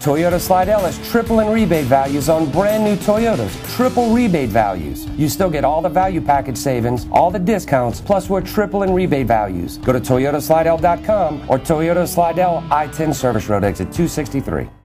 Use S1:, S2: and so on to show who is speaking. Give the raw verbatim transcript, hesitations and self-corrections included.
S1: Toyota of Slidell is triple in rebate values on brand new Toyotas. Triple rebate values. You still get all the value package savings, all the discounts, plus we're triple in rebate values. Go to Toyota Slidell dot com or Toyota Slidell I ten Service Road exit two sixty-three.